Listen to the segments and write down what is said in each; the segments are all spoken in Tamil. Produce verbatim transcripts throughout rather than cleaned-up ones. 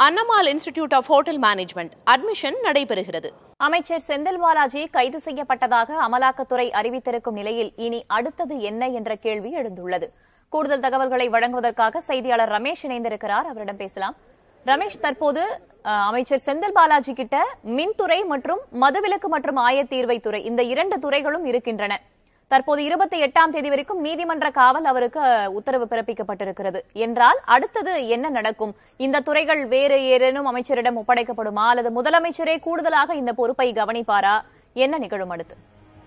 Annamal Institute of Hotel Management admission நடைபெறுகிறது. அமைச்சர் செந்தில் பாலாஜி கைது செய்யப்பட்டதாக அமலாக்கத்துறை அறிவித்திருக்கும் நிலையில் இனி அடுத்தது என்ன என்ற கேள்வி எழுந்துள்ளது. கூடுதல் தகவல்களை வழங்குவதற்காக செய்தியாளர் ரமேஷ் இணைந்திருக்கிறார். அவரிடம் பேசலாம். ரமேஷ், தற்போது அமைச்சர் செந்தில் பாலாஜி கிட்ட மின்துறை மற்றும் மதுவிலக்கு மற்றும் ஆயத்தீர்வைத்துறை இந்த இரண்டு துறைகளும் இருக்கின்றன. தற்போது இருபத்தி எட்டாம் தேதி வரைக்கும் நீதிமன்ற காவல் அவருக்கு உத்தரவு பிறப்பிக்கப்பட்டிருக்கிறது என்றால் அடுத்தது என்ன நடக்கும்? இந்த துறைகள் வேறு ஏதேனும் அமைச்சரிடம் ஒப்படைக்கப்படுமா அல்லது முதலமைச்சரே கூடுதலாக இந்த பொறுப்பை கவனிப்பாரா? என்ன நிகழும் அடுத்து?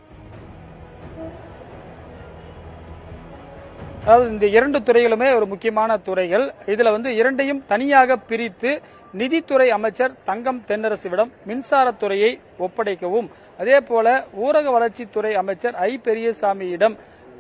அதாவது இந்த இரண்டு துறைகளுமே ஒரு முக்கியமான துறைகள். இதுல வந்து இரண்டையும் தனியாக பிரித்து நிதித்துறை அமைச்சர் தங்கம் தென்னரசுவிடம் மின்சாரத்துறையை ஒப்படைக்கவும், அதே போல ஊரக வளர்ச்சித்துறை அமைச்சர் ஐ பெரியசாமியிடம்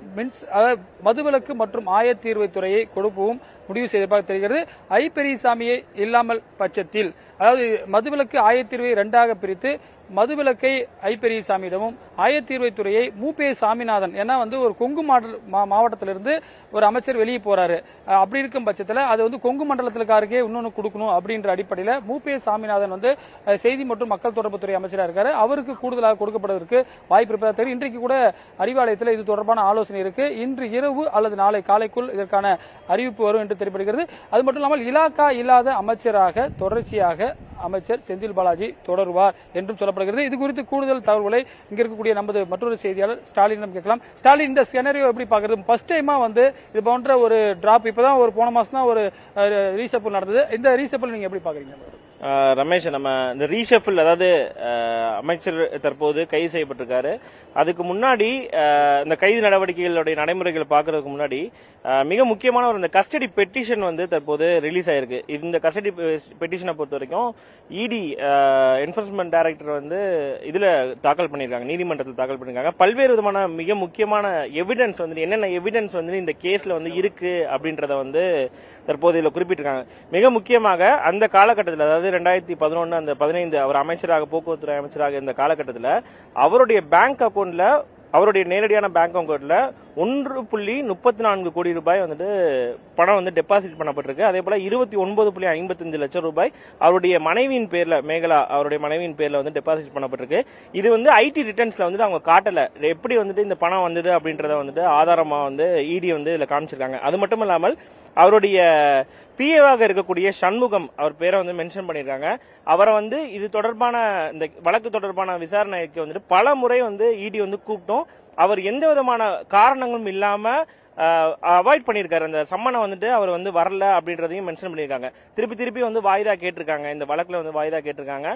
மதுவிலக்கு மற்றும் ஆயத்தீர்வை துறையை கொடுக்கவும் முடிவு செய்ததாக தெரிகிறது. ஐ பெரியசாமியை இல்லாமல் பட்சத்தில், அதாவது மதுவிலக்கு ஆயத்தீர்வை இரண்டாக பிரித்து மதுவிலக்கை ஐ பெரியசாமியிடமும் ஆயத்தீர்வை துறையை மு பே சாமிநாதன், ஏன்னா வந்து ஒரு கொங்கு மாவட்டத்திலிருந்து ஒரு அமைச்சர் வெளியே போறாரு, அப்படி இருக்கும் பட்சத்தில் அது வந்து கொங்கு மண்டலத்திற்காருக்கே இன்னொன்னு கொடுக்கணும் அப்படின்ற அடிப்படையில் மு பே சாமிநாதன் வந்து செய்தி மற்றும் மக்கள் தொடர்புத்துறை அமைச்சராக இருக்காரு. அவருக்கு கூடுதலாக கொடுக்கப்படுவதற்கு வாய்ப்பு இருப்பதாக தெரியும். இன்றைக்கு கூட அறிவாலயத்தில் இது தொடர்பான ஆலோசனை இருக்கு. இன்று இரவு அல்லது நாளை காலைக்குள் இதற்கான அறிவிப்பு வரும் என்று தெரிவிக்கிறது. அது மட்டும் இல்லாமல் இலாக்கா இல்லாத அமைச்சராக தொடர்ச்சியாக அமைச்சர் செந்தில் பாலாஜி தொடருவார் என்றும் சொல்லப்படுகிறது. இது குறித்து கூடுதல் தகவல்களை இங்க இருக்கக்கூடிய நமது மற்றொரு செய்தியாளர் ஸ்டாலினிடம் கேட்கலாம். ஸ்டாலின், இந்த சினரியோ எப்படி பாக்குறது? ஃபர்ஸ்ட் டைமா வந்து இது போன்ற ஒரு டிராப், இப்பதான் ஒரு போன மாசம் தான் ஒரு ரீஷபிள் நடந்தது. இந்த ரீஷபிள் நீங்க எப்படி பாக்குறீங்க? ரமேஷ், நம்ம இந்த ரீஷபிள், அதாவது அமைச்சர் தற்போது கைது செய்யப்பட்டிருக்காரு. அதுக்கு முன்னாடி இந்த கைது நடவடிக்கைகளுடைய நடைமுறைகளை பாக்குறதுக்கு முன்னாடி மிக முக்கியமான ஒரு இந்த கஸ்டடி பெட்டிஷன் வந்து தற்போது ரிலீஸ் ஆயிருக்கு. இந்த கஸ்டடி பெட்டிஷனை பொறுத்த வரைக்கும் இடி என்போர்ஸ்மெண்ட் டைரக்டர் வந்து இதுல தாக்கல் பண்ணிருக்காங்க, நீதிமன்றத்தில் தாக்கல் பண்ணிருக்காங்க. பல்வேறு விதமான மிக முக்கியமான எவிடன்ஸ் வந்து என்னென்ன எவிடன்ஸ் வந்து இந்த கேஸ்ல வந்து இருக்கு அப்படின்றத வந்து தற்போது இதுல குறிப்பிட்டிருக்காங்க. மிக முக்கியமாக அந்த காலகட்டத்தில், அதாவது ரெண்டாயிரத்தி பதினொன்னு அந்த பதினைந்து அவர் அமைச்சராக போக்குவரத்துறை அமைச்சராக இந்த காலகட்டத்தில் அவருடைய பேங்க் அக்கௌண்ட்ல, அவருடைய நேரடியான பேங்க் அக்கௌண்ட்ல ஒன்று புள்ளி முப்பத்தி நான்கு கோடி ரூபாய் வந்துட்டு பணம் வந்து டெபாசிட் பண்ணப்பட்டிருக்கு. அதே போல இருபத்தி ஒன்பது புள்ளி ஐம்பத்தி அஞ்சு லட்சம் ரூபாய் அவருடைய மனைவியின் பேர்ல, மேகலா அவருடைய மனைவியின் பேர்ல வந்து டெபாசிட் பண்ணப்பட்டிருக்கு. இது வந்து ஐடி ரிட்டர்ன்ஸ்ல வந்து அவங்க காட்டல எப்படி வந்துட்டு இந்த பணம் வந்தது அப்படின்றத வந்துட்டு ஆதாரமா வந்து இடி வந்து இதுல காமிச்சிருக்காங்க. அது மட்டும் இல்லாமல் அவருடைய பிஏவாக இருக்கக்கூடிய சண்முகம், அவர் பேரை வந்து மென்ஷன் பண்ணிருக்காங்க. அவரை வந்து இது தொடர்பான இந்த வழக்கு தொடர்பான விசாரணைக்கு வந்துட்டு பல முறை வந்து இடி வந்து கூப்பிட்டோம். அவர் எந்த விதமான காரணங்களும் இல்லாம அவாய்ட் பண்ணிருக்காரு. அந்த சம்மனை வந்துட்டு அவர் வந்து வரல அப்படின்றதையும் மென்ஷன் பண்ணிருக்காங்க. திருப்பி திருப்பி வந்து வாய்தா கேட்டிருக்காங்க, இந்த வழக்குல வந்து வாய்தா கேட்டிருக்காங்க.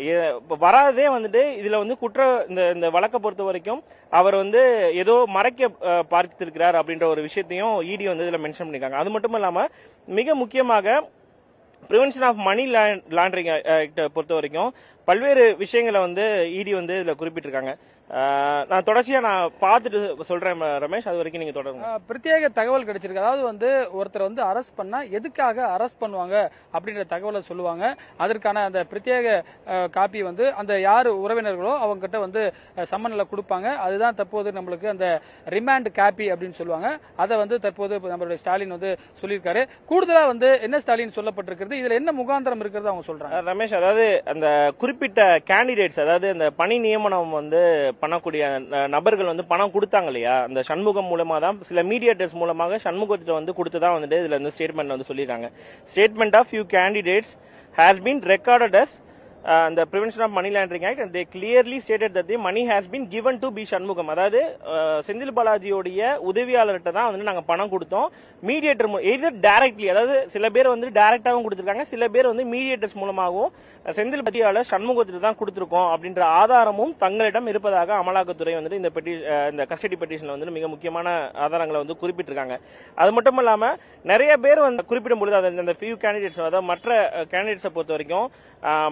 வராதே வந்துட்டு இதுல வந்து குற்ற இந்த இந்த வழக்கை பொறுத்த வரைக்கும் அவர் வந்து ஏதோ மறைக்க பார்த்திருக்கிறார் அப்படின்ற ஒரு விஷயத்தையும் இடி வந்து இதுல மென்ஷன் பண்ணிருக்காங்க. அது மட்டும் இல்லாம மிக முக்கியமாக prevention of money laundering act பொறுத்த வரைக்கும் பல்வேறு விஷயங்களை வந்து இடி வந்து இதுல குறிப்பிட்டிருக்காங்க. நான் தொடர்ச்சியா நான் பார்த்துட்டு சொல்றேன் ரமேஷ், அது வரைக்கும் நீங்க தொடருங்க. பிரத்யேக தகவல் கிடைச்சிருக்கு. அதாவது வந்து ஒருத்தர் வந்து அரெஸ்ட் பண்ணா எதுக்காக அரெஸ்ட் பண்ணுவாங்க அப்படின்ற தகவலை சொல்லுவாங்க. அதற்கான அந்த பிரத்யேக காப்பி வந்து அந்த யாரு உறவினர்களோ அவங்க கிட்ட வந்து சம்மன்ல கொடுப்பாங்க. அதுதான் தற்போது நம்மளுக்கு அந்த ரிமாண்ட் காப்பி அப்படின்னு சொல்லுவாங்க. அதை வந்து தற்போது நம்மளுடைய ஸ்டாலின் வந்து சொல்லியிருக்காரு. கூடுதலா வந்து என்ன ஸ்டாலின் சொல்லப்பட்டிருக்கிறது, இதுல என்ன முகாந்திரம் இருக்கிறது அவங்க சொல்றாங்க. ரமேஷ், அதாவது அந்த குறிப்பிட்ட கேண்டிடேட்ஸ், அதாவது அந்த பணி நியமனம் வந்து பண்ணக்கூடிய நபர்கள் வந்து பணம் கொடுத்தாங்க இல்லையா, அந்த சண்முகம் மூலமா தான், சில மீடியேட்டர்ஸ் மூலமாக சண்முகத்தை வந்து கொடுத்துதான் வந்துட்டு இதுல இருந்து ஸ்டேட்மெண்ட் வந்து சொல்லிருக்காங்க. Statement of few candidates has been recorded as Uh, the Prevention of Money Laundering Act, and they clearly stated that the money has been given to B. Shanmugam. அதாவது செந்தில் பாலாஜியோடைய உதவியாளர்கிட்ட தான் வந்து நாங்க பணம் கொடுத்தோம். மீடியேட்டர் எதர் டைரக்ட்லி, அதாவது சில பேர் வந்து டைரக்டாவும் கொடுத்திருக்காங்க, சில பேர் வந்து மீடியேட்டர்ஸ் மூலமாகவும் செந்தில் பாலாஜியாளர் சண்முகத்திற்கு தான் கொடுத்திருக்கோம் அப்படின்ற ஆதாரமும் தங்களிடம் இருப்பதாக அமலாக்கத்துறை வந்து இந்த பெட்டி இந்த கஸ்டடி பெட்டிஷன்ல வந்து மிக முக்கியமான ஆதாரங்களை வந்து குறிப்பிட்டிருக்காங்க. அது மட்டும் இல்லாம நிறைய பேர் வந்து குறிப்பிடும் பொழுது அந்த ஃபியூ கேண்டிடேட்ஸ், அதாவது மற்ற கேண்டிடேட்ஸை பொறுத்த வரைக்கும் மணி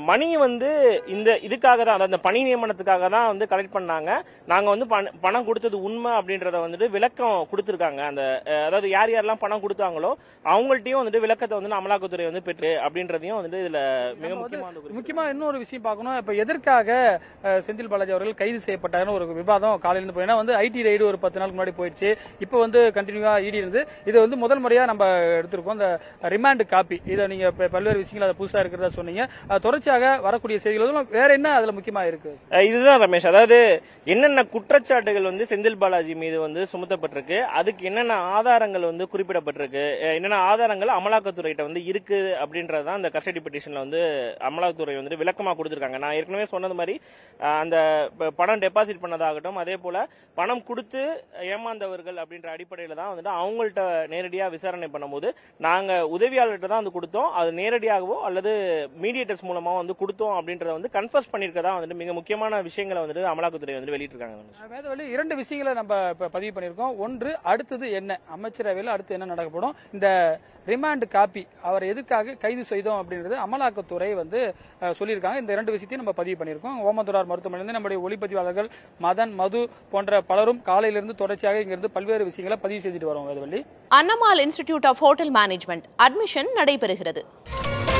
வந்து இந்த இதுக்காக தான், அதாவது பணி நியமனத்துக்காக தான் வந்து கலெக்ட் பண்ணாங்க. நாங்க வந்து பணம் கொடுத்தது உண்மை அப்படின்றத வந்துட்டு விளக்கம் கொடுத்திருக்காங்க. அந்த அதாவது யார் யாரெல்லாம் பணம் கொடுத்தாங்களோ அவங்கள்ட்டையும் வந்துட்டு விளக்கத்தை வந்து அமலாக்கத்துறை வந்து பெற்று அப்படின்றதையும் வந்துட்டு இதுல மிக முக்கியமான முக்கியமா இன்னொரு விஷயம் பார்க்கணும். இப்ப எதற்காக செந்தில் பாலாஜி அவர்கள் கைது செய்யப்பட்டாருன்னு ஒரு விவாதம் காலையிலிருந்து போய், ஏன்னா வந்து ஐடி ரைடு ஒரு பத்து நாளுக்கு முன்னாடி போயிடுச்சு. இப்ப வந்து கண்டினியூவா இடி இருந்து இது வந்து முதல் முறையா நம்ம எடுத்திருக்கோம். இந்த ரிமாண்ட் காப்பி இதை நீங்க பல்வேறு விஷயங்கள் அதை புதுசா இருக்கிறதா சொன்னீங்க. தொடர்ச்சியாக வரக்கூடிய செய்திகள் வேற என்ன அதுல முக்கியமா இருக்கு? இதுதான் ரமேஷ், அதாவது என்னென்ன குற்றச்சாட்டுகள் வந்து செந்தில் பாலாஜி மீது வந்து சுமத்தப்பட்டிருக்கு, அதுக்கு என்னென்ன ஆதாரங்கள் வந்து குறிப்பிடப்பட்டிருக்கு, என்னென்ன ஆதாரங்கள் அமலாக்கத்துறையிட்ட வந்து இருக்கு அப்படின்றதான் அந்த கஸ்டடி பெட்டிஷன்ல வந்து அமலாக்கத்துறை வந்து விளக்கமா கொடுத்திருக்காங்க. நான் ஏற்கனவே சொன்னது மாதிரி அந்த பணம் டெபாசிட் பண்ணதாகட்டும், அதே போல பணம் கொடுத்து ஏமாந்தவர்கள் அப்படின்ற அடிப்படையில தான் வந்துட்டு அவங்கள்ட்ட நேரடியா விசாரணை பண்ணும்போது நாங்க உதவியாளர்கிட்ட தான் வந்து கொடுத்தோம், அது நேரடியாகவோ அல்லது மீடியேட்டர்ஸ் மூலமா வந்து கொடுத்தோம் அப்படின்றத வந்து கன்ஃபர்ஸ் பண்ணிருக்கதா வந்துட்டு மிக முக்கியமான விஷயங்களை வந்துட்டு அமலாக்கத்துறை வந்து வெளியிட்டிருக்காங்க. இரண்டு விஷயங்களை நம்ம பதிவு பண்ணிருக்கோம். ஒன்று, அடுத்தது என்ன அமைச்சரவையில் அடுத்து என்ன நடக்கப்படும், இந்த ரிமாண்ட் காப்பி அவர் எதுக்காக கைது செய்தோம் அப்படின்றது அமலாக்கத்துறை வந்து சொல்லியிருக்காங்க. இந்த இரண்டு விஷயத்தையும் நம்ம பதிவு பண்ணியிருக்கோம். ஓமந்துரார் மருத்துவமனையிலிருந்து நம்முடைய ஒளிப்பதிவாளர்கள் மதன், மது போன்ற பலரும் காலையிலிருந்து தொடர்ச்சியாக இங்கிருந்து பல்வேறு விஷயங்களை பதிவு செய்துட்டு வரோம். Vedavalli, Annamal institute of hotel management admission நடைபெறுகிறது.